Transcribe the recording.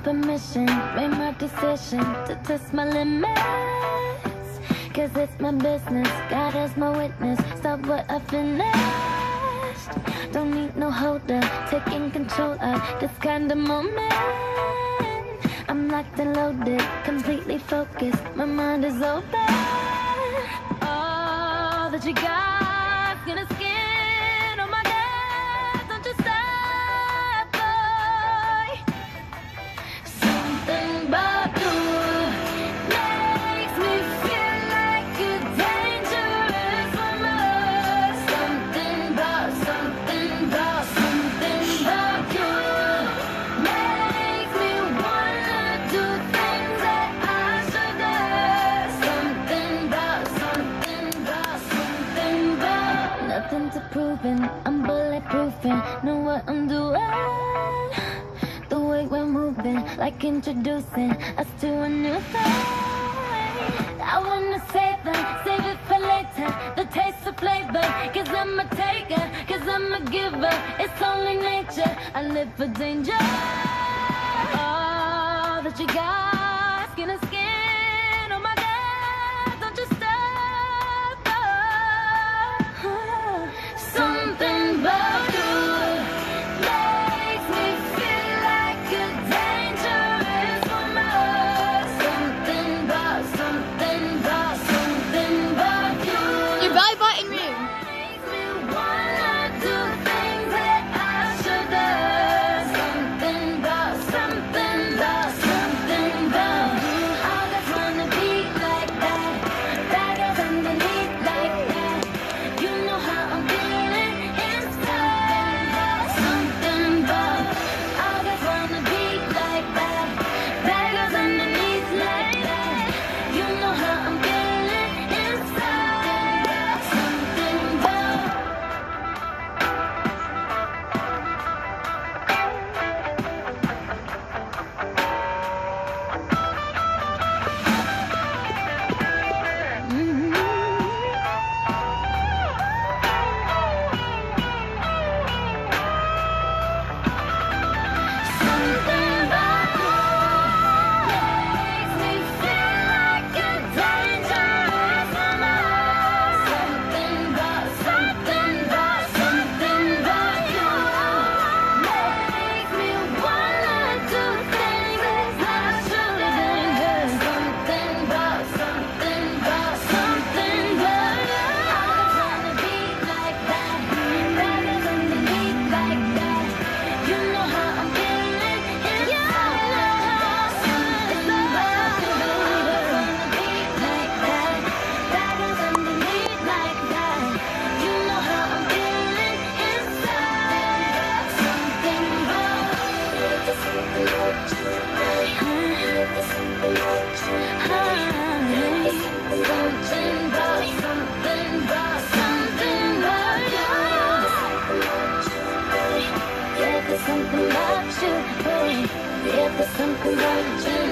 permission, made my decision to test my limits. Cause it's my business, God is my witness. Stop what I finished. Don't need no holder, taking control of this kind of moment. I'm locked and loaded, completely focused, my mind is open. All that you got's gonna skin on my dad. Don't you stop, boy. Something about you makes me feel like you're dangerous for me. Something about you makes me wanna do things that I should do. Something about nothing to proving, I'm bulletproofing, know what I'm doing. The way we're moving, like introducing us to a new thing. I wanna save it for later, the taste of flavor. Cause I'm a taker, cause I'm a giver. It's only nature, I live for danger. All that you got, skin to skin, oh my God, don't you stop. Something about you makes me feel like you're dangerous for me. Something about you. You're belly button me. Makes me wanna do things that I should do. Something about you. I just wanna be like that. Daggers underneath like that. You know how I'm feeling inside. Something about. I just wanna be like that. Daggers underneath like that. You know how I'm feeling inside. Something about. Something about you makes me feel like you're dangerous for me. Something about you makes me wanna do things that I shouldn't do. Something about you. I just wanna be like that. Daggers underneath like that. You know how I'm feeling inside. Something about you. I just wanna be like that. Daggers underneath like that. You know how I'm feeling inside. Something about you. Something about you. Yeah, there's something about you, babe. Yeah, there's something about you.